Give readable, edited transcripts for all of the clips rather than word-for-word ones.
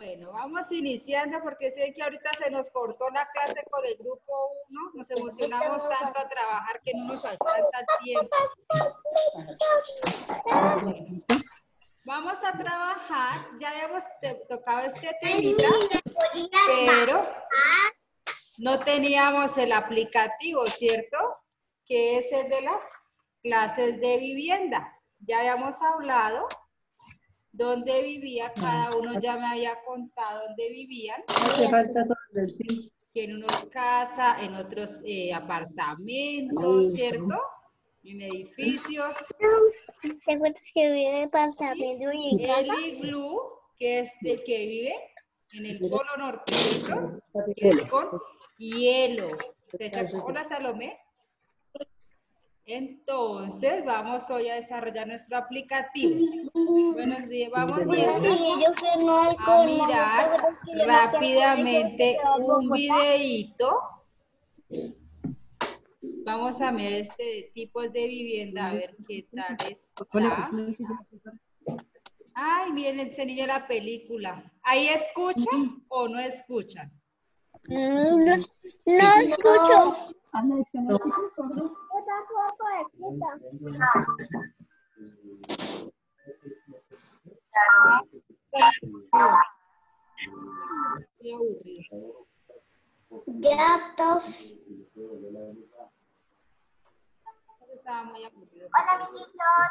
Bueno, vamos iniciando porque sé que ahorita se nos cortó la clase con el grupo 1. Nos emocionamos tanto a trabajar que no nos alcanza el tiempo. Vamos a trabajar, ya habíamos tocado este temita, pero no teníamos el aplicativo, ¿cierto? Que es el de las clases de vivienda. Ya habíamos hablado dónde vivía cada uno, ya me había contado dónde vivían. Hace falta solo del sí. Que en unos casas, en otros apartamentos, ¿cierto? En edificios. ¿Te acuerdas que vive en apartamento y en casa? El iglú, que es el que vive en el polo norte, ¿cierto? Que es con hielo. Hola, Salomé. Entonces, vamos hoy a desarrollar nuestro aplicativo. Buenos días, vamos a mirar rápidamente un videíto. Vamos a mirar este tipo de vivienda, a ver qué tal está. Ay, miren, ese niño la película. ¿Ahí escuchan o no escuchan? No escucho. No. Qué aburrido. Gatos. Estaba muy aburrido. Hola, amiguitos.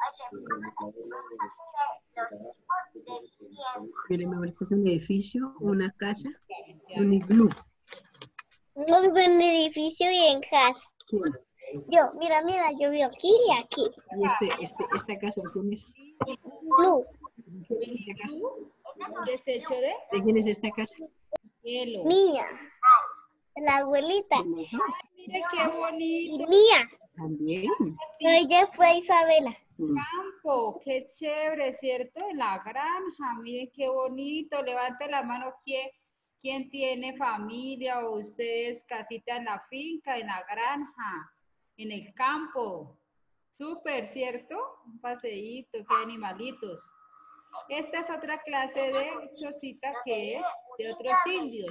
Mire, mi amor, este es un edificio, una casa, un iglú. No vivo en un edificio y en casa. ¿Quién? Yo, mira, yo vivo aquí y aquí. Y esta casa, ¿quién es? Blue. ¿Quién es esta casa? ¿Desecho de? ¿De quién es esta casa? Hielo. Mía. La abuelita. De los dos. Mire qué bonito. Y mía. También. Ella fue Isabela. Campo, qué chévere, ¿cierto? En la granja, miren qué bonito. Levante la mano, ¿quién tiene familia o ustedes casita en la finca, en la granja, en el campo? Súper, ¿cierto? Un paseíto, qué animalitos. Esta es otra clase de chocita que es de otros indios.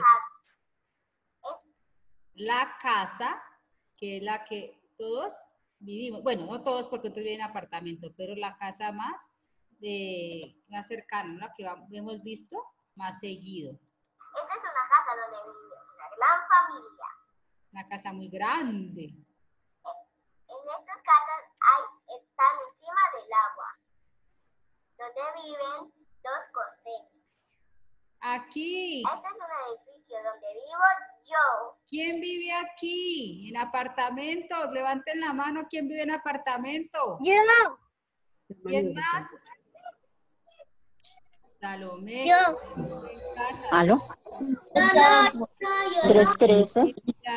La casa, que es la que todos vivimos, bueno, no todos porque otros viven en apartamento, pero la casa más cercana, la que hemos visto más seguido. Esta es una casa donde vive una gran familia. Una casa muy grande. En estas casas están encima del agua, donde viven dos costeños. Aquí. Este es un edificio donde vivo yo. ¿Quién vive aquí? En apartamentos. Levanten la mano. ¿Quién vive en apartamento? Yo. ¿Quién más? Salomé. Yo. ¿Aló? No. 313.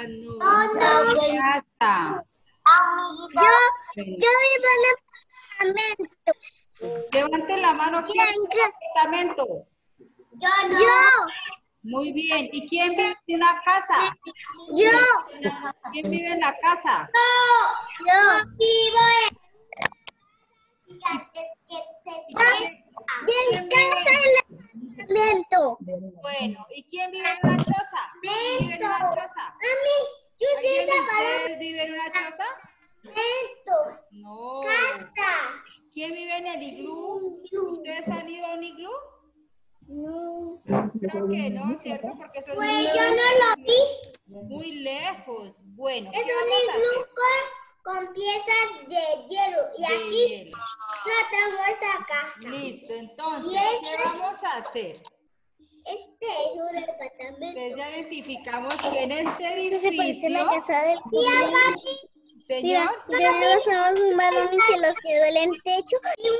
Yo vivo en apartamento. Levanten la mano. ¿Quién vive en apartamento? Yo. Muy bien. ¿Y quién vive en una casa? Yo. ¿Quién vive en la casa? Yo vivo en... Y en casa del apartamento. Bueno, ¿y quién vive en una choza? ¿Quién vive en una choza? ¿Alguien de ustedes vive en una choza? No. Casa. ¿Quién vive en el iglú? ¿Ustedes han ido a un iglú? No. Creo que no, ¿cierto? Porque eso es Pues yo no lo vi. muy lejos. Bueno, Es ¿qué un vamos a iglú hacer? con piezas de hielo. Y De aquí hielo. yo tengo esta casa. Listo, entonces, ¿Y ¿qué vamos a hacer? Este es un departamento. Entonces ya identificamos que en este Se parece edificio, la casa del señor, Mira, nos somos un balón y se los quedó el techo.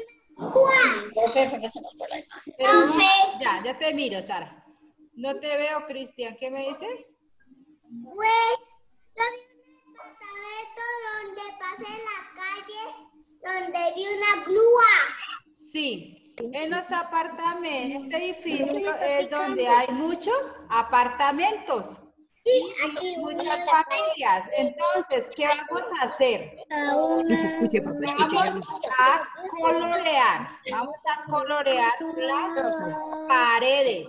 pero ya te miro, Sara. No te veo, Cristian. ¿Qué me dices? Pues yo vi un departamento donde pasé en la calle, donde vi una grúa. Sí, en los apartamentos, este edificio es donde hay muchos apartamentos. Sí, aquí Muchas familias. Entonces, ¿qué vamos a hacer? Escuche, papá, Vamos a colorear. Vamos a colorear las paredes.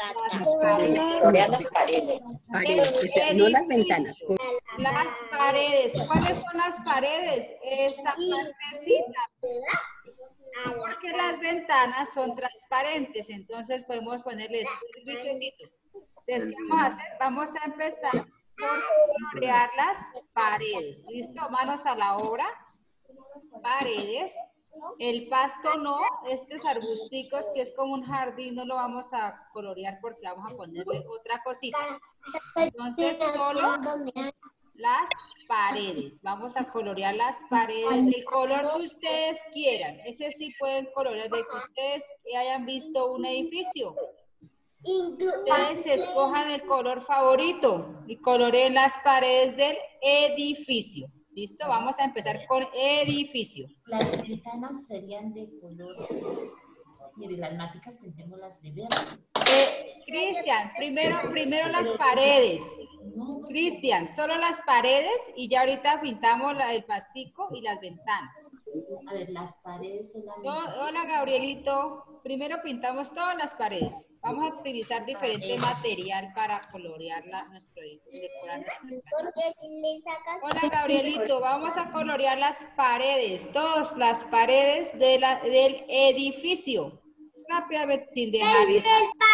Las paredes. Colorear las paredes. Paredes, o sea, no las ventanas. Las paredes. ¿Cuáles son las paredes? Esta partecita. Porque las ventanas son transparentes, entonces podemos ponerles grisecito. Entonces, ¿qué vamos a hacer? Vamos a empezar por colorear las paredes. ¿Listo? Manos a la obra. Paredes. El pasto no, estos arbusticos que es como un jardín no lo vamos a colorear porque vamos a ponerle otra cosita. Entonces, solo las paredes. Vamos a colorear las paredes del color que ustedes quieran. Ese sí pueden colorear de que ustedes hayan visto un edificio. Ustedes escojan el color favorito y coloreen las paredes del edificio. ¿Listo? Vamos a empezar con edificio. Las ventanas serían de color. Mire, las máticas pintémoslas de verde. Cristian, primero las paredes. Cristian, solo las paredes y ya ahorita pintamos el pastico y las ventanas. A ver, las paredes solamente. Hola, Gabrielito. Primero pintamos todas las paredes. Vamos a utilizar diferente material para colorear decorar nuestras casas. Hola, Gabrielito. Vamos a colorear las paredes, todas las paredes del edificio. Rápidamente, sin dejar eso.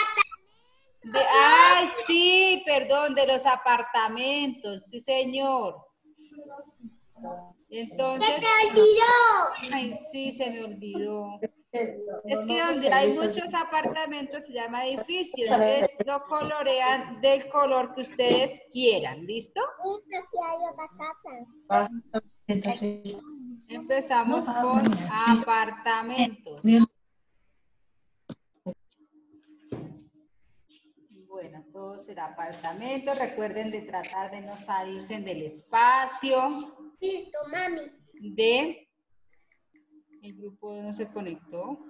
Ay, sí, perdón, de los apartamentos, sí, señor. Entonces, ¡Se te olvidó! ay, sí, se me olvidó. Es que donde hay muchos apartamentos se llama edificio, entonces lo colorean del color que ustedes quieran, ¿listo? Empezamos con apartamentos. Bueno, todo será apartamento. Recuerden de tratar de no salirse del espacio. Listo, mami. El grupo no se conectó.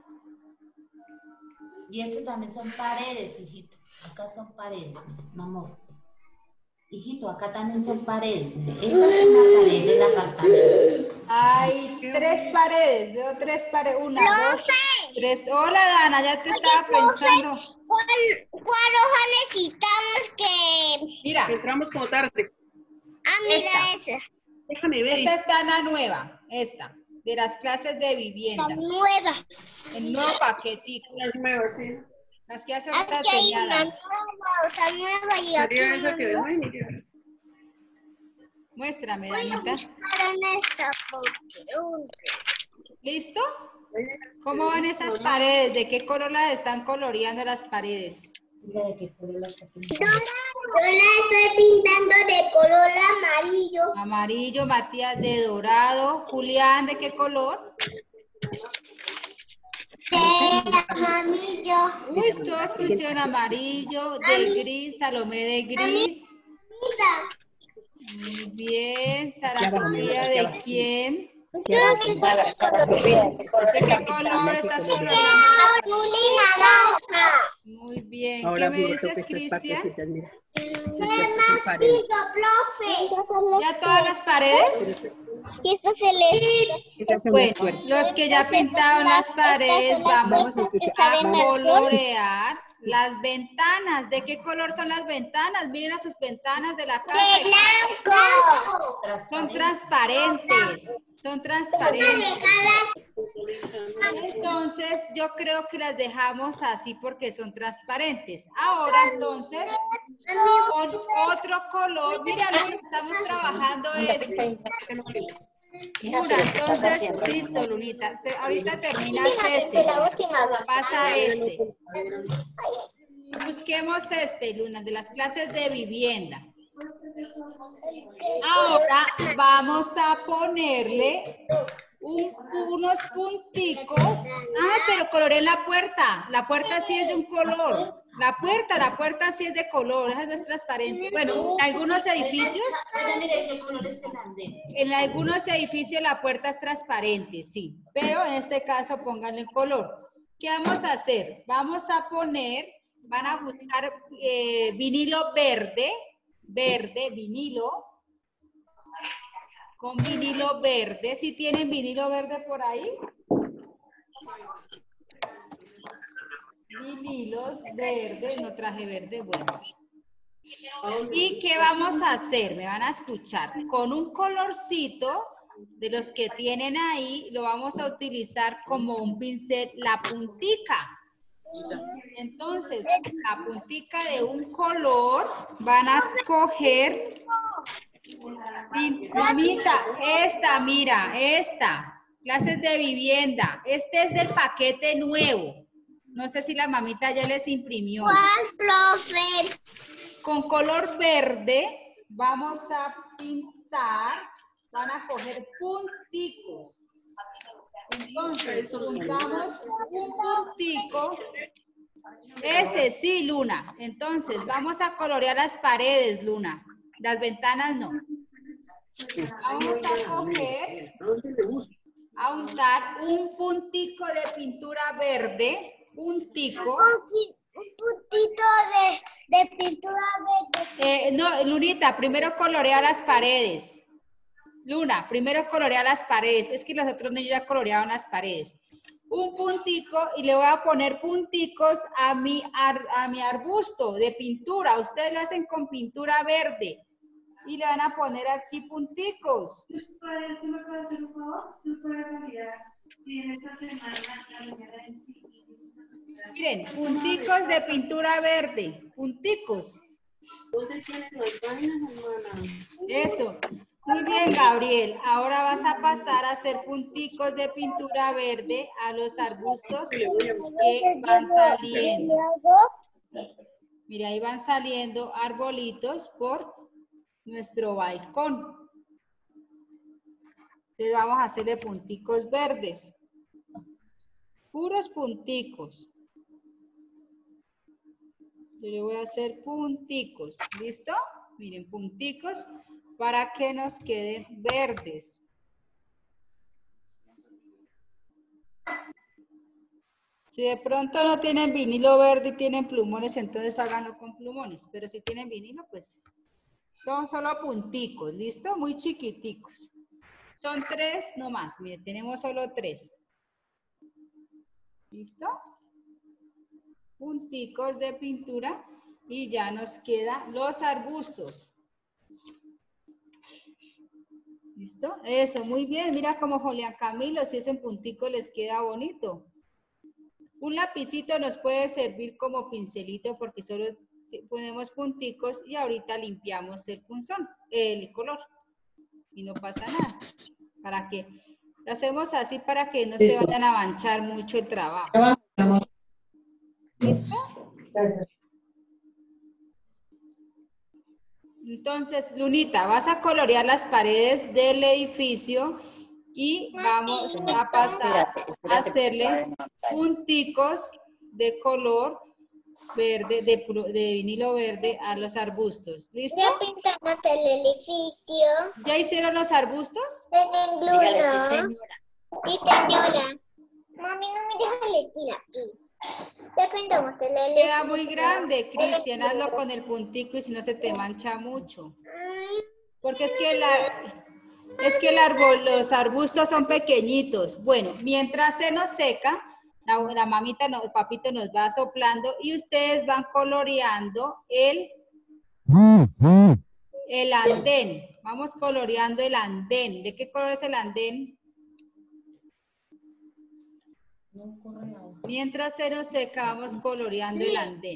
Y eso también son paredes, hijito. Acá son paredes, mi amor. Hijito, acá también son paredes. Esta es una pared del apartamento. Hay 3 paredes. Veo 3 paredes. 1, 2, 3. Hola, Dana, ya te estaba pensando. ¿Cuál hoja necesitamos que...? Mira. Entramos como tarde. Ah, mira Esta. esa. Déjame ver. Esta es Dana nueva. Esta. De las clases de La vivienda. nueva. El nuevo paquetico. La nueva, sí. Las que hace ahorita Aquí hay tenía una Dana. otra nueva y aquí Sería hay esa que una dejó ahí, mira. Muéstrame, Voy a Danita. buscar en esta porque... ¿Listo? ¿Cómo van esas paredes? ¿De qué color las están coloreando las paredes? Mira de qué color la está pintando. Yo la estoy pintando de color amarillo. Amarillo, Matías de dorado. Julián, ¿de qué color? De amarillo. Uy, todos pusieron amarillo, de gris, Salomé de gris. Mira. Muy bien. Sara Ya va, Sofía, ya ¿de va. quién? Ya va, ¿De qué color estás coloreando? Azul y naranja. Muy bien. Ahora ¿Qué me mira, dices, toca estas Cristian? partecitas, mira. Más piso, profe. ¿Ya todas las paredes? Y esto se le... Esas son las Bueno, puertas. los que ya pintaron las paredes, vamos a colorear las ventanas. ¿De qué color son las ventanas? Miren a sus ventanas de la casa. blanco. Son transparentes. Son transparentes. Entonces, yo creo que las dejamos así porque son transparentes. Ahora, entonces, con otro color. Mira, Luna, estamos trabajando esto. Luna, entonces, listo, Lunita. Ahorita terminas este. Pasa este. Busquemos este, Luna, de las clases de vivienda. Ahora vamos a ponerle unos punticos. Ah, pero coloré la puerta. La puerta sí es de un color. La puerta sí es de color. Esa no es transparente. Bueno, en algunos edificios. Oiga, mire qué color es el andén. En algunos edificios la puerta es transparente, sí. Pero en este caso pónganle color. ¿Qué vamos a hacer? Vamos a poner, van a buscar vinilo verde, vinilo, con vinilo verde. ¿Sí tienen vinilo verde por ahí? vinilos verdes, no traje verde, bueno. ¿Y qué vamos a hacer? Me van a escuchar. Con un colorcito de los que tienen ahí, lo vamos a utilizar como un pincel, la puntica. Entonces, la puntica de un color van a coger, mamita, esta, mira, esta, clases de vivienda. Este es del paquete nuevo. No sé si la mamita ya les imprimió. ¿Cuál, profe? Con color verde vamos a pintar, van a coger punticos. Entonces, juntamos un puntico. Ese sí, Luna. Entonces, vamos a colorear las paredes, Luna. Las ventanas no. Vamos a coger, a untar un puntico de pintura verde, puntico. Un puntito de pintura verde. No, Lunita, primero colorea las paredes. Luna, primero colorea las paredes. Es que los otros niños ya coloreaban las paredes. Un puntico y le voy a poner punticos a mi arbusto de pintura. Ustedes lo hacen con pintura verde. Y le van a poner aquí punticos. ¿Tú me puedes hacer un favor? ¿Tú puedes validar si en esta semana la mañana en sí? Miren, punticos de pintura verde. Punticos. ¿Dónde tienes las vainas, hermana? Eso. Muy bien, Gabriel. Ahora vas a pasar a hacer punticos de pintura verde a los arbustos que van saliendo. Mira, ahí van saliendo arbolitos por nuestro balcón. Entonces vamos a hacerle punticos verdes. Puros punticos. Yo le voy a hacer punticos. ¿Listo? Miren, punticos para que nos queden verdes. Si de pronto no tienen vinilo verde y tienen plumones, entonces háganlo con plumones. Pero si tienen vinilo, pues son solo punticos. ¿Listo? Muy chiquiticos. Son 3 nomás. Miren, tenemos solo 3. ¿Listo? Punticos de pintura y ya nos quedan los arbustos. ¿Listo? Eso, muy bien. Mira como Julián Camilo, si es en puntico les queda bonito. Un lapicito nos puede servir como pincelito porque solo ponemos punticos y ahorita limpiamos el punzón, el color. Y no pasa nada. ¿Para qué? Lo hacemos así para que no se vayan a manchar mucho el trabajo. ¿Listo? Entonces, Lunita, vas a colorear las paredes del edificio y vamos a pasar a hacerle punticos de color verde, de vinilo verde a los arbustos. ¿Listo? Ya pintamos el edificio. ¿Ya hicieron los arbustos? En Dígale, sí, Luna. señora. Sí, señora. Mami, no me deja elegir aquí. Ya pintamos el edificio. Queda muy grande, Cristian, hazlo con el puntico y si no se te mancha mucho. Porque es que los arbustos son pequeñitos. Bueno, mientras se nos seca, la mamita, el papito nos va soplando y ustedes van coloreando el andén. Vamos coloreando el andén. ¿De qué color es el andén? Mientras se nos seca, vamos coloreando el andén.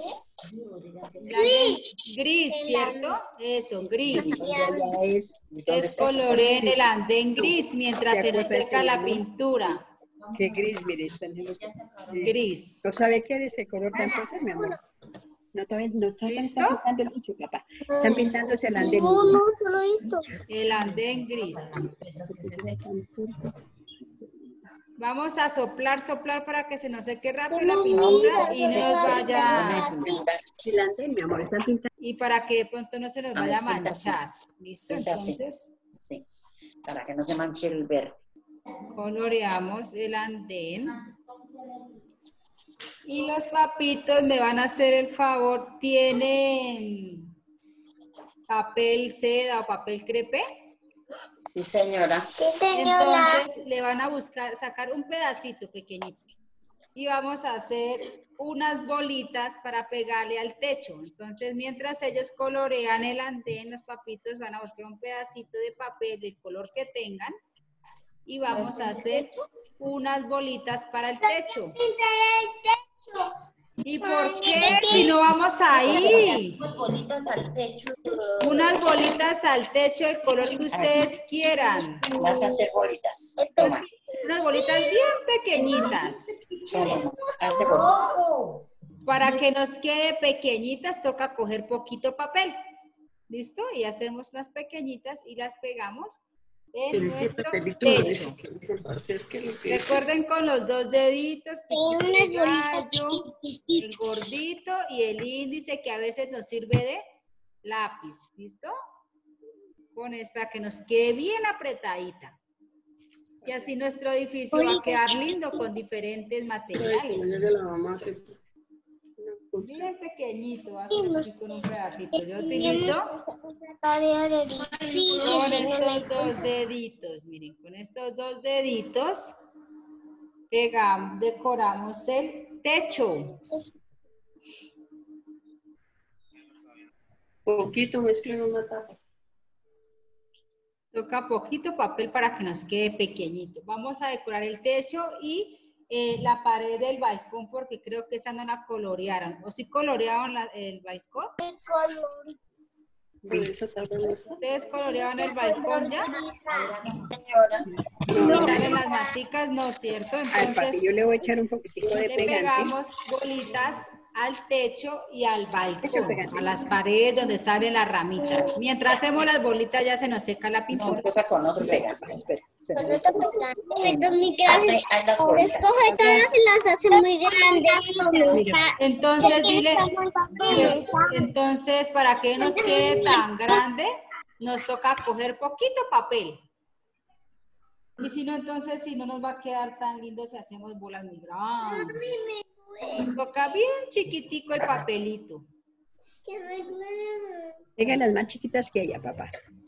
Gris, ¿cierto? Eso, gris. Entonces coloreen el andén gris mientras se nos seca la pintura. ¿Qué gris, mire? Están haciendo Gris. ¿No sabe qué es ese color tan fuerte, mi amor? No, todavía están pintando el bicho, papá. Están pintándose el andén. No, solo esto. El andén gris. Vamos a soplar para que se nos seque rápido la pintura y no nos vaya... El andén, mi amor, están pintando. Y para que de pronto no se nos vaya a manchar. ¿Listo? Entonces, Sí, para que no se manche el verde. coloreamos el andén. Y los papitos me van a hacer el favor, ¿tienen papel seda o papel crepé? Sí, señora. Sí, señora. Entonces le van a sacar un pedacito pequeñito. y vamos a hacer unas bolitas para pegarle al techo. Entonces, mientras ellos colorean el andén, los papitos van a buscar un pedacito de papel del color que tengan y vamos a hacer unas bolitas para el techo. ¿Y por qué? Si no vamos ahí. Unas bolitas al techo. Unas bolitas al techo del color que ustedes quieran. Vas a hacer bolitas. Pues, Toma. unas bolitas bien pequeñitas. Toma, hace bolitas. Para que nos quede pequeñitas, toca coger poquito papel. ¿Listo? Y hacemos las pequeñitas y las pegamos en nuestro techo. Recuerden con los 2 deditos, piquito de gallo, el gordito y el índice que a veces nos sirve de lápiz. ¿Listo? Con esta que nos quede bien apretadita. Y así nuestro edificio va a quedar lindo con diferentes materiales. Bien pequeñito, así con un pedacito. Yo utilizo con estos 2 deditos. Miren, con estos 2 deditos pegamos, decoramos el techo. Poquito mezclen una tapa. Toca poquito papel para que nos quede pequeñito. Vamos a decorar el techo y la pared del balcón porque creo que esa no la colorearon. ¿O sí colorearon el balcón? ¿Ustedes colorearon el balcón ya? ¿No salen las maticas? No, ¿cierto? Entonces, yo le voy a echar un poquitico de le pegante. pegamos bolitas al techo y al balcón, a las paredes donde salen las ramitas. Mientras hacemos las bolitas ya se nos seca la No, pintura. empieza con otro pega. Espera. Muy grandes. Haz las bolitas. Escoge todas y las hace muy grandes. Entonces, dile, entonces, para que nos quede tan grande, nos toca coger poquito papel. Y si no, entonces, si no nos va a quedar tan lindo si hacemos bolas muy grandes. Toca bien chiquitico el papelito. Pega las más chiquitas que ella, papá.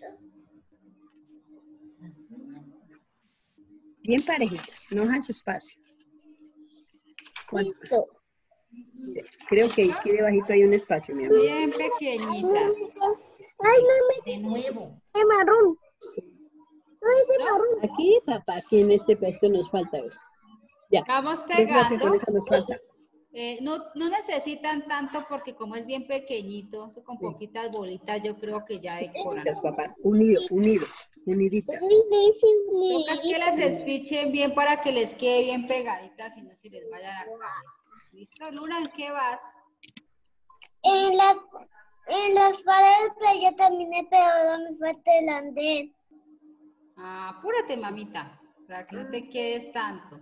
Bien parejitas, no dejan su espacio. ¿Cuánto? Creo que aquí debajito hay un espacio, mi amor. Bien pequeñitas. Ay, no De nuevo. me marrón. No es marrón. Aquí, papá, aquí en este puesto nos falta ver. Ya. Vamos Yo creo que con pegando. eso nos falta. No necesitan tanto porque como es bien pequeñito, con poquitas bolitas, yo creo que ya decoran. Unidas, papá. Uniditas. Toca es que las espichen bien para que les quede bien pegaditas y no se les vayan a caer. ¿Listo? Luna, ¿en qué vas? En las paredes, pero yo también he pegado mi fuerte del andén. Apúrate, mamita, para que no te quedes tanto.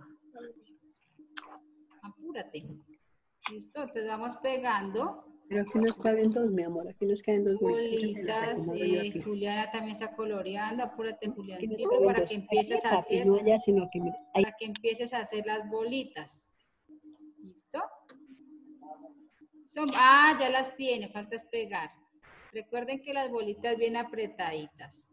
Apúrate. ¿Listo? Entonces vamos pegando Pero aquí nos caben 2, mi amor. Aquí nos caben 2 bolitas. Juliana también está coloreando. Apúrate, Aquí nos Juliancito, caben para 2. que empieces a Papi, hacer. no allá, sino que mira. Ahí. Para que empieces a hacer las bolitas. ¿Listo? Ya las tiene, falta es pegar. Recuerden que las bolitas bien apretaditas.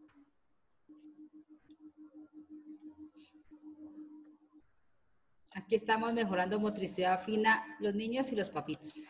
Aquí estamos mejorando motricidad fina, los niños y los papitos.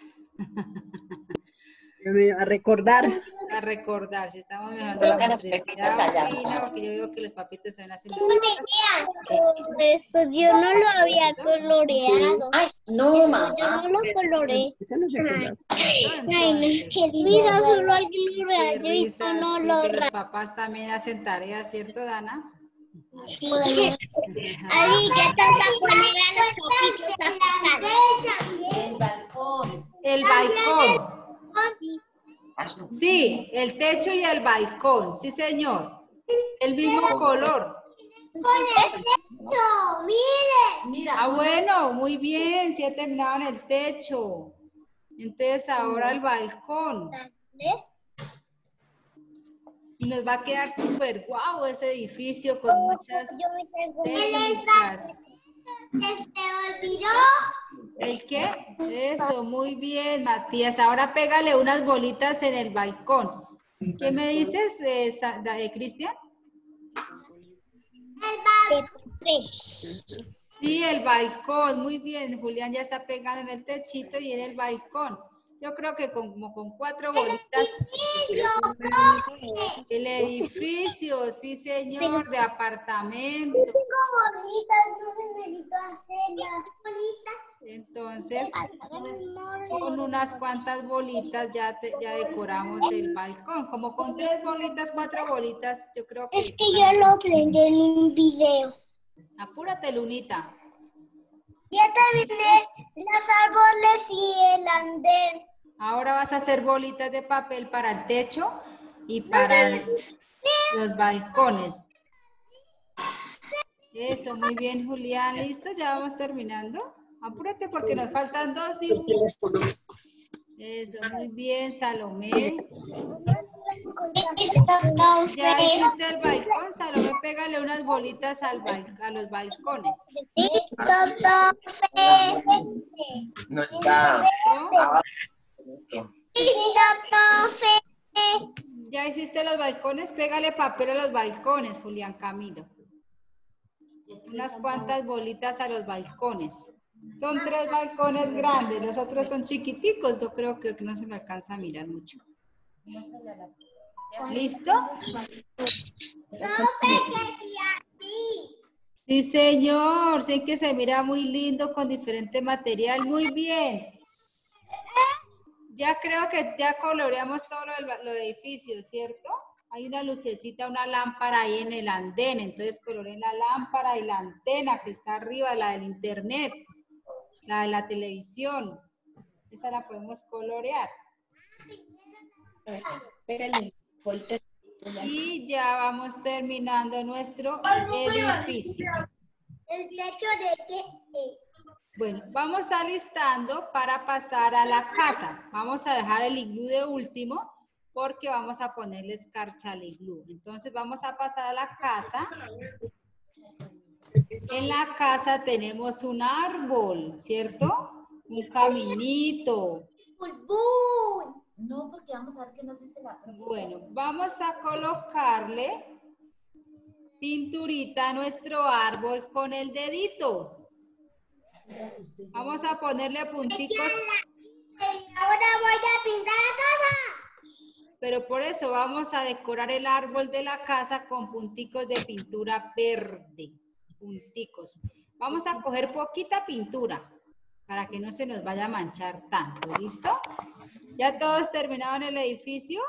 A recordar. A recordar, si estamos mejorando la motricidad fina, porque yo veo que los papitos también hacen Eso yo no lo había coloreado. Ay, no, mamá. Yo no lo coloreé. Eso no se acuerda. Ay, no. Mira, solo alguien lo rayó y tú no lo Los rayó. papás también hacen tareas, ¿cierto, Dana? Sí. Ahí ya toca poner a los papitos a picar. El balcón. El balcón. Sí, el techo y el balcón, sí señor. El mismo color. Mira. Bueno, muy bien, sí ha terminado en el techo. Entonces ahora el balcón. Y nos va a quedar súper guau ese edificio con muchas técnicas. ¿Se olvidó? ¿El qué? Eso, muy bien, Matías. Ahora pégale unas bolitas en el balcón. ¿Qué me dices, Cristian? Sí, el balcón, muy bien. Julián ya está pegando en el techito y en el balcón. Yo creo que como con 4 bolitas. El edificio, sí señor, de apartamento. Bonitas, no se necesito hacerlas. Bonitas. Entonces, con unas cuantas bolitas ya decoramos el balcón. Como con 3 bolitas, 4 bolitas, yo creo que... Es que yo lo aprendí en un video. Apúrate, Lunita. Ya terminé los árboles y el andén. Ahora vas a hacer bolitas de papel para el techo y para los balcones. Eso, muy bien, Julián. ¿Listo? Ya vamos terminando. Apúrate porque nos faltan 2 dibujos. Eso, muy bien, Salomé. Ya hiciste el balcón, Salomé, pégale unas bolitas a los balcones. No está. Ya hiciste los balcones, pégale papel a los balcones, Julián Camilo. Unas cuantas bolitas a los balcones. Son 3 balcones grandes, los otros son chiquiticos, yo creo que no se me alcanza a mirar mucho. ¿Listo? Sí, señor, sí que se mira muy lindo con diferente material, muy bien. Ya creo que ya coloreamos todo lo de edificio, ¿cierto? Hay una lucecita, una lámpara ahí en el andén, entonces coloré la lámpara y la antena que está arriba, la del internet, la de la televisión. Esa la podemos colorear. Pégale bolitas. Y ya vamos terminando nuestro edificio. ¿El techo de qué es? Bueno, vamos alistando para pasar a la casa. Vamos a dejar el iglú de último porque vamos a ponerle escarcha al iglú. Entonces vamos a pasar a la casa. En la casa tenemos un árbol, ¿cierto? Un caminito. No, porque vamos a ver qué nos dice la profe. Bueno, vamos a colocarle pinturita a nuestro árbol con el dedito. Vamos a ponerle punticos. Ahora voy a pintar la casa. Pero por eso vamos a decorar el árbol de la casa con punticos de pintura verde. Punticos. Vamos a coger poquita pintura para que no se nos vaya a manchar tanto. ¿Listo? ¿Ya todos terminaron el edificio?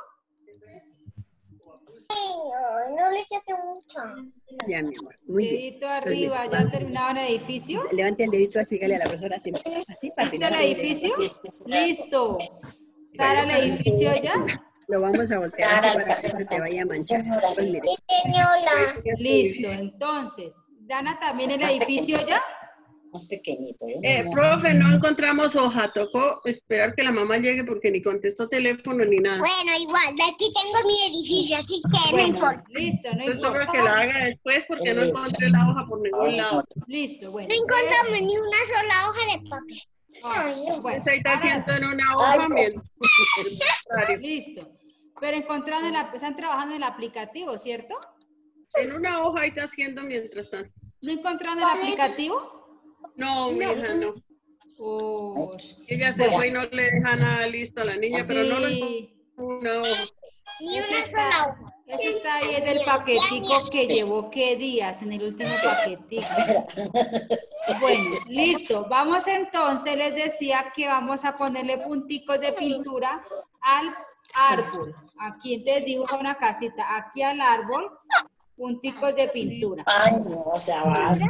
No le echaste mucho. Ya, mi amor. Muy bien. Dedito arriba. ¿Ya terminaron el edificio? Levante el dedito así, dígale a la profesora así para ¿Listo el edificio? Listo. ¿Sara el edificio ya? Lo vamos a voltear así para que no se te vaya a manchar. Pues mire. Listo. Entonces, ¿Dana también el edificio ya? Más pequeñito, Profe, no encontramos hoja. Tocó esperar que la mamá llegue porque ni contestó teléfono ni nada. Bueno, igual, de aquí tengo mi edificio, así que no Bueno, importa. listo, no Entonces toca importa. que la haga después porque no encontré la hoja por ningún lado. Listo, bueno. No encontramos ni una sola hoja de papel. Bueno, Pues ahí está ahora- haciendo en una hoja mientras. listo. Pero encontrando están trabajando en el aplicativo, ¿cierto? En una hoja ahí está haciendo mientras tanto. ¿No encontraron el aplicativo? No, mi hija, no. Oh, Ella se fue y no le deja nada listo a la niña, pero no lo sí. encontró una hoja. Ni Ese una sola está, hoja. ese está ahí en el paquetico que llevó qué días, en el último paquetico. Bueno, listo. Vamos entonces, les decía que vamos a ponerle punticos de pintura al árbol. Aquí entonces dibuja una casita. Aquí al árbol, punticos de pintura. Ay, no, o sea, basta.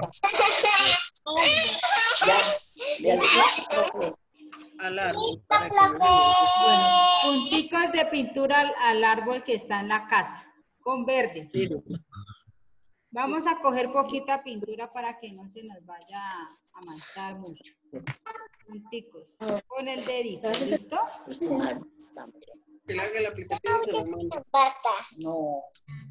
Ya le dije, profe. Al árbol. Listo, para que no le profe. Bueno, punticos de pintura al árbol que está en la casa, con verde. Vamos a coger poquita pintura para que no se nos vaya a manchar mucho. Punticos, con el dedito, ¿listo? Que le haga el aplicativo y se lo manda. No.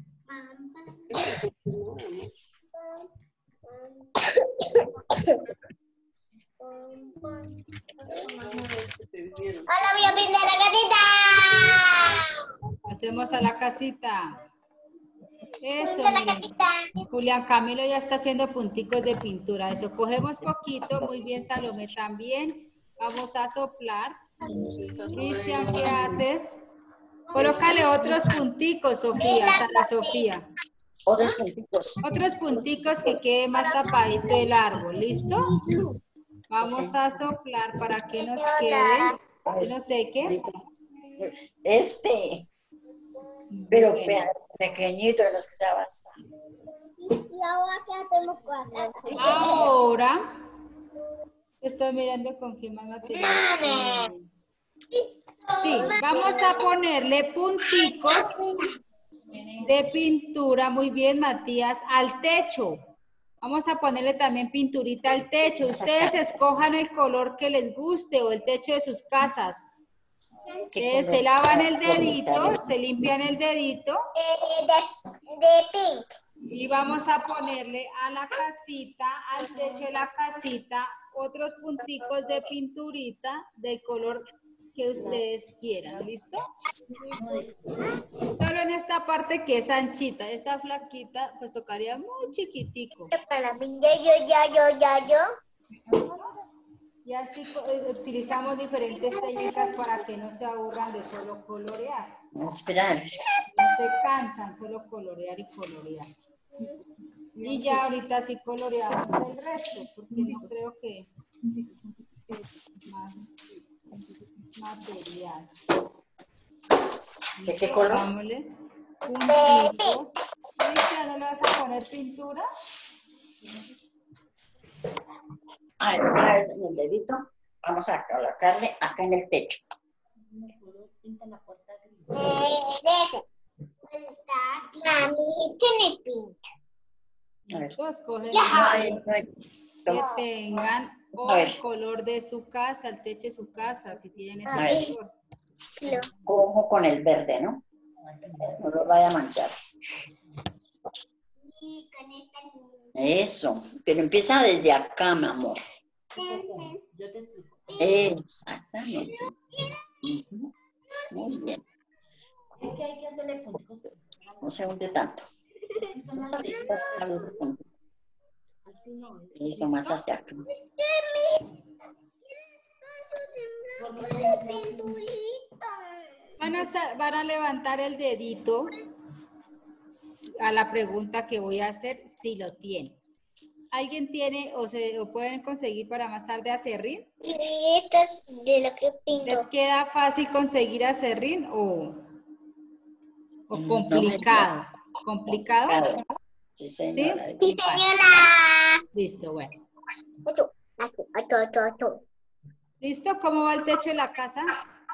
Ahora voy a pintar la casita. Hacemos a la casita. Eso, Pinta la miren. casita. Julián Camilo ya está haciendo punticos de pintura. Eso, cogemos poquito. Muy bien, Salomé también. Vamos a soplar. Cristian, ¿qué haces? Colócale otros punticos, Sofía, Sara Sofía. Otros puntitos. Otros punticos que quede más tapadito el árbol. ¿Listo? Vamos a soplar para que nos quede, que no seque. Pero Bueno. pequeñito de los que se avanzan. Y ahora que hacemos cuatro. Ahora, estoy mirando con qué más material. Sí, vamos a ponerle punticos de pintura, muy bien, Matías, al techo. Vamos a ponerle también pinturita al techo. Ustedes escojan el color que les guste o el techo de sus casas. Se lavan el dedito, se limpian el dedito De pink. y vamos a ponerle a la casita, al techo de la casita, otros punticos de pinturita del color que ustedes quieran. ¿Listo? Solo en esta parte que es anchita, esta flaquita, pues tocaría muy chiquitico. Para mí, yo. Y así utilizamos diferentes técnicas para que no se aburran de solo colorear. Espera. No se cansan solo colorear y colorear. Y ya ahorita sí coloreamos el resto, porque no creo que más material. ¿De qué color? Pongámosle puntitos. Cristian, ¿no le vas a poner pintura? Otra vez en el dedito. Vamos a colocarle acá en el techo. Pinta la puerta gris. A mí tiene pink. A ver. Listo, escogen Ay, ay. que tengan o A ver. el color de su casa, el techo de su casa, si tienen A ver. ese color. Cojo con el verde, ¿no? No lo vaya a manchar. Y con esta Eso. Pero empieza desde acá, mi amor. Yo te explico. Exactamente. Ujú. Muy bien. Es que hay que hacerle punticos. No se hunde tanto. Son las de- Así no es. Eso más hacia acá. Van a levantar el dedito a la pregunta que voy a hacer, si lo tienen. ¿Alguien tiene o pueden conseguir para más tarde acerrín? Y esto es de lo que pinto. ¿Les queda fácil conseguir acerrín o No, complicado? ¿Complicado? Claro. Sí, señora. Sí, señora. Listo, bueno. Esto. ¿Listo? ¿Cómo va el techo de la casa?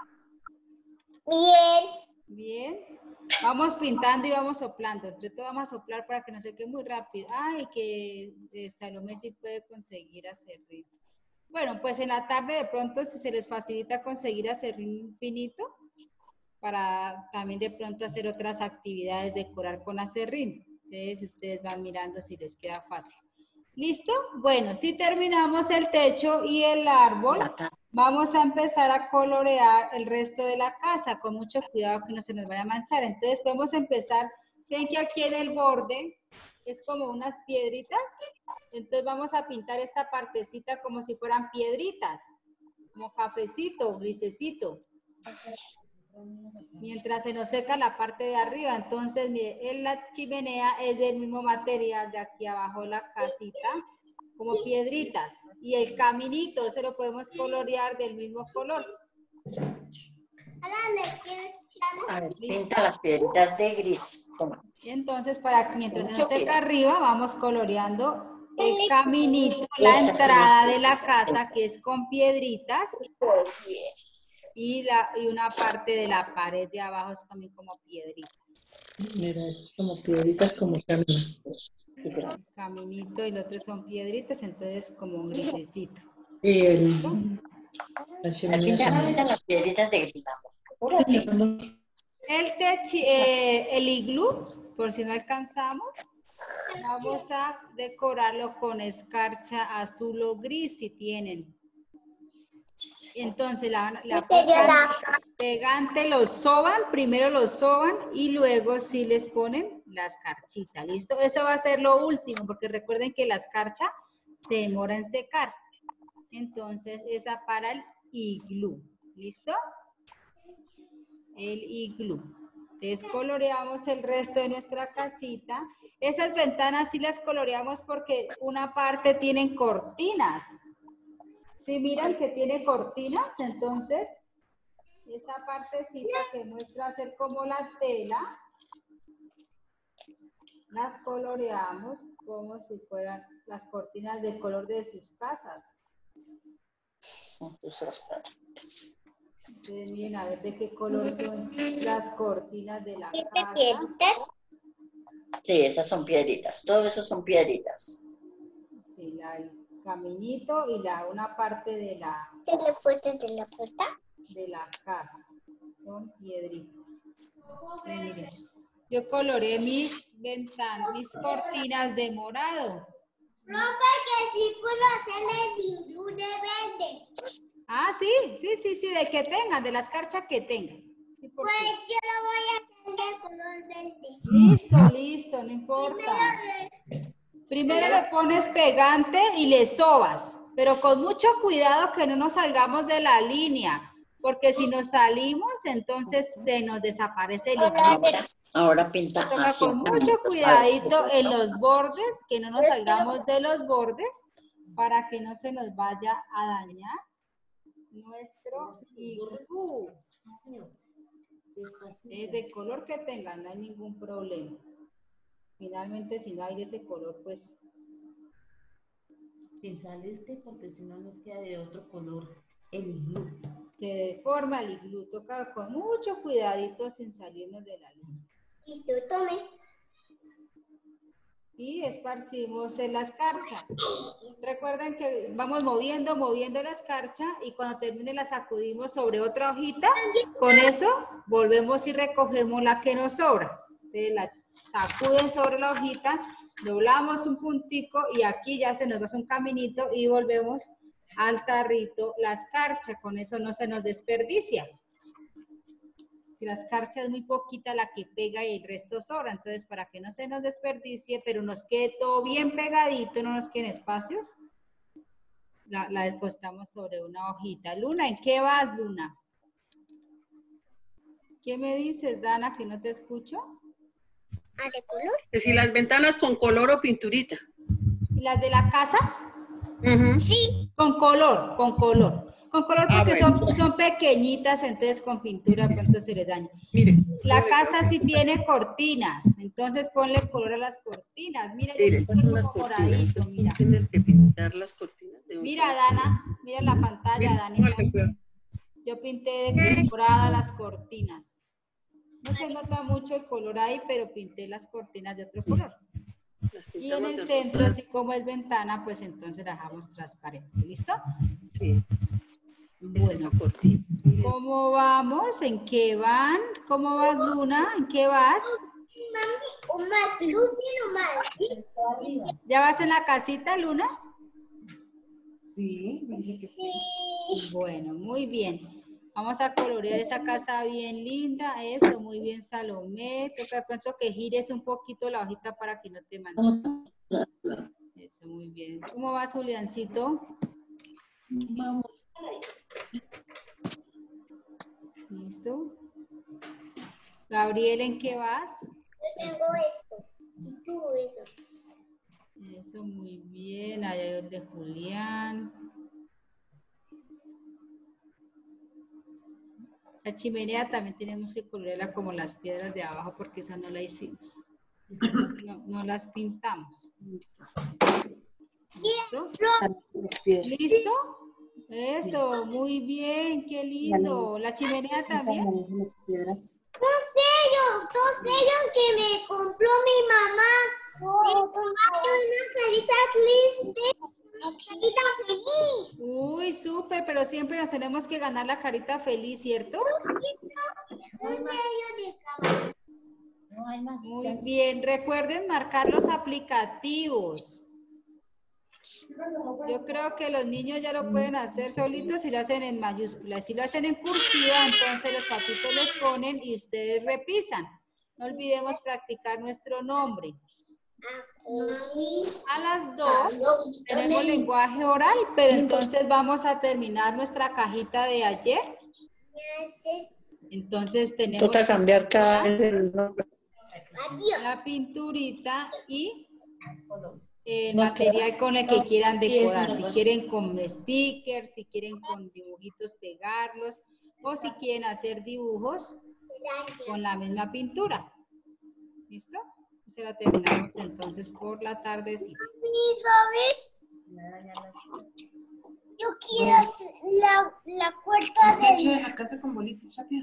Bien. Bien. Vamos pintando y vamos soplando. Entre todo vamos a soplar para que no se quede muy rápido. Ay, que Salomé sí puede conseguir acerrín. Bueno, pues en la tarde de pronto si se les facilita conseguir acerrín finito, para también de pronto hacer otras actividades, decorar con acerrín. Entonces ustedes van mirando si les queda fácil. ¿Listo? Bueno, si terminamos el techo y el árbol, vamos a empezar a colorear el resto de la casa, con mucho cuidado que no se nos vaya a manchar. Entonces podemos empezar, ¿saben que aquí en el borde es como unas piedritas? Entonces vamos a pintar esta partecita como si fueran piedritas, como cafecito, grisecito. Mientras se nos seca la parte de arriba. Entonces, mire, en la chimenea es del mismo material de aquí abajo de la casita, como piedritas. Y el caminito, se lo podemos colorear del mismo color. Ahora le quiero echar. A ver, pinta las piedritas de gris. Toma. Y entonces, para mientras se nos Mucho seca cuidado. arriba, vamos coloreando el caminito, la Esas son entrada las de la piedritas, casa, esas. que es con piedritas. Y una parte de la pared de abajo es también como piedritas. Mira, es como piedritas, como camino. Caminito y los otros son piedritas, entonces como un grisecito. Y la A chimenea pinta también. las piedritas de gris. Vamos. Apúrate. El iglú, por si no alcanzamos, vamos a decorarlo con escarcha azul o gris si tienen. Entonces la pegante, los soban, primero los soban y luego sí les ponen la escarchiza, ¿listo? Eso va a ser lo último, porque recuerden que la escarcha se demora en secar. Entonces, esa para el iglú, ¿listo? El iglú. Entonces, coloreamos el resto de nuestra casita. Esas ventanas sí las coloreamos porque una parte tienen cortinas. Si miran que tiene cortinas, entonces, esa partecita que muestra ser como la tela, las coloreamos como si fueran las cortinas del color de sus casas. Entonces, miren a ver de qué color son las cortinas de la casa. ¿Piedritas? Sí, esas son piedritas. Todo eso son piedritas. Sí, el caminito y una parte de la puerta? De la casa. Son piedritas. Miren, yo coloreé mis ventanas, mis cortinas de morado. Profe, que sí puedo hacerle iglú de verde. Ah, sí, de que tengan, de la escarcha que tengan. Sí, Pues yo lo voy a hacer de color verde. Listo, no importa. Primero le pones pegante y le sobas, pero con mucho cuidado que no nos salgamos de la línea, porque si nos salimos, entonces se nos desaparece el iglú. Ahora pinta así. Con mucho cuidadito en los bordes, que no nos salgamos de los bordes, para que no se nos vaya a dañar nuestro iglú. De color que tengan, no hay ningún problema. Finalmente, si no hay de ese color, pues... Sin salirte, porque si no nos queda de otro color el iglú. Se deforma el iglú, toca con mucho cuidadito sin salirnos de la línea. Listo, tome. Y esparcimos en la escarcha. Recuerden que vamos moviendo la escarcha y cuando termine la sacudimos sobre otra hojita. Con eso volvemos y recogemos la que nos sobra. Entonces la sacuden sobre la hojita, doblamos un puntico y aquí ya se nos va un caminito y volvemos al tarrito la escarcha. Con eso no se nos desperdicia. La escarcha es muy poquita la que pega y el resto sobra. Entonces, para que no se nos desperdicie, pero nos quede todo bien pegadito, no nos queden espacios, la depositamos sobre una hojita. Luna, ¿en qué vas, Luna? ¿Qué me dices, Dana, que no te escucho? ¿Ah, de color? Que si las ventanas con color o pinturita. ¿Y las de la casa? Sí. Con color, con color. Con color porque bueno. son pequeñitas, entonces con pintura pronto se les daña. Mire. La casa sí tiene cortinas, entonces ponle color a las cortinas. Mira, Mire, estas son las cortinas. moradito, mira. Tienes que pintar las cortinas. Mira, Dana, mira la pantalla, Danita. Yo pinté de morada las cortinas. No se nota mucho el color ahí, pero pinté las cortinas de otro color. Y en el centro, así como es ventana, pues entonces la dejamos transparente. ¿Listo? Sí. Bueno, ¿cómo vamos? ¿En qué van? ¿Cómo vas, Luna? ¿En qué vas? Mami, o más luz y más. ¿Ya vas en la casita, Luna? Sí, dice que sí. Bueno, muy bien. Vamos a colorear esa casa bien linda. Eso, muy bien, Salomé. Toca de pronto que gires un poquito la hojita para que no te manches. Eso, muy bien. ¿Cómo vas, Juliancito? Vamos. ¿Listo? Gabriel, ¿en qué vas? Yo tengo esto. Y tú eso. Eso, muy bien. Allá hay el de Julián. La chimenea también tenemos que colorearla como las piedras de abajo porque esa no la hicimos. No las pintamos. Listo. ¿Listo? Las piedras. ¿Listo? Eso, muy bien, qué lindo. ¿La chimenea también? Las piedras. Dos sellos que me compró mi mamá. Me compró unas caritas tristes, una carita feliz. Uy, súper, pero siempre nos tenemos que ganar la carita feliz, ¿cierto? Un sello de caballo. No hay más. Muy bien, recuerden marcar los aplicativos. Yo creo que los niños ya lo pueden hacer solitos si lo hacen en mayúsculas. Si lo hacen en cursiva, entonces los papitos los ponen y ustedes repisan. no olvidemos practicar nuestro nombre. Mami. A las 2 tenemos lenguaje oral, pero entonces vamos a terminar nuestra cajita de ayer. Entonces tenemos Toca cambiar cada vez el nombre. Adiós. la pinturita y el material con el que quieran decorar. Si quieren con stickers, si quieren con dibujitos pegarlos, o si quieren hacer dibujos con la misma pintura. ¿Listo? Se la terminamos entonces por la tardecita. ¿Sabes? Yo quiero hacer la puerta De la casa con bolitas, rápido.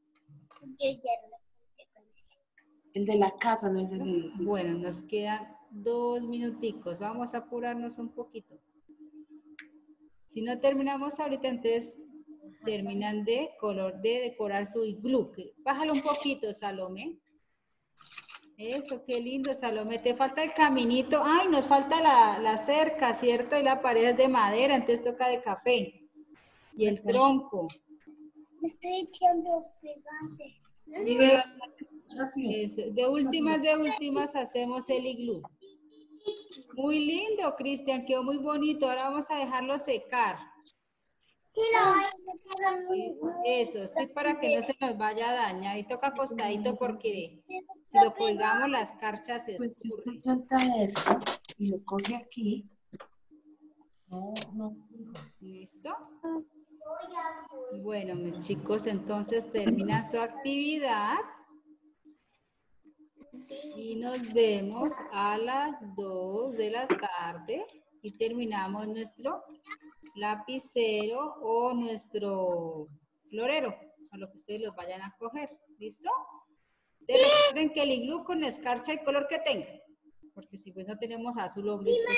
El de la casa, no el del edificio. Bueno, nos quedan 2 minuticos. Vamos a apurarnos un poquito. Si no terminamos ahorita, entonces terminan de decorar su iglú. Bájalo un poquito, Salomé. Eso, qué lindo, Salomé. Te falta el caminito. Ay, nos falta la cerca, ¿cierto? Y la pared es de madera, entonces toca de café. Y el tronco. Me estoy echando pegante. Eso. De últimas hacemos el iglú. Muy lindo, Cristian, quedó muy bonito. Ahora vamos a dejarlo secar. Sí, Eso, sí, para que no se nos vaya a dañar. Y toca acostadito porque si lo colgamos las carchas se Pues si escurren. usted suelta esto y lo coge aquí. ¿Listo? Bueno, mis chicos, entonces termina su actividad. Y nos vemos a las 2 de la tarde y terminamos nuestro lapicero o nuestro florero, a lo que ustedes los vayan a coger. ¿Listo? Recuerden que el iglú con escarcha y color que tenga, porque si pues no tenemos azul o gris.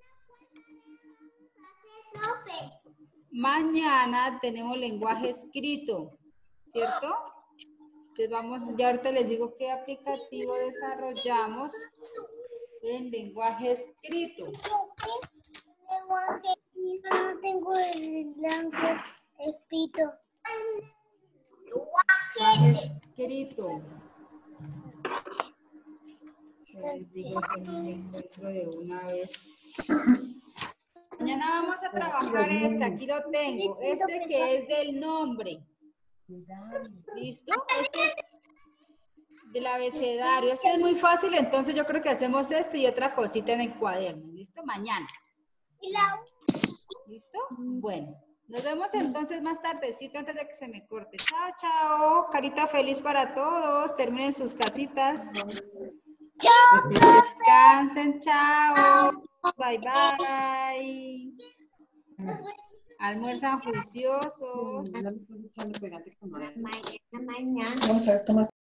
profe. Mañana tenemos lenguaje escrito, ¿cierto? Entonces ya ahorita les digo qué aplicativo desarrollamos en lenguaje escrito. No tengo el blanco escrito. Lenguaje escrito. Les digo si no lo encuentro de una vez. Mañana vamos a trabajar aquí lo tengo, que es del nombre. ¿Listo? Este es del abecedario. Este es muy fácil, entonces yo creo que hacemos y otra cosita en el cuaderno. ¿Listo? Mañana. ¿Listo? Bueno, nos vemos entonces más tardecito antes de que se me corte. Chao, chao. Carita feliz para todos. Terminen sus casitas. Chao. Descansen. Chao. Bye, bye. Almuerzan juiciosos. No le puedes echarle pegante como eso. Mañana. Vamos a ver, toma.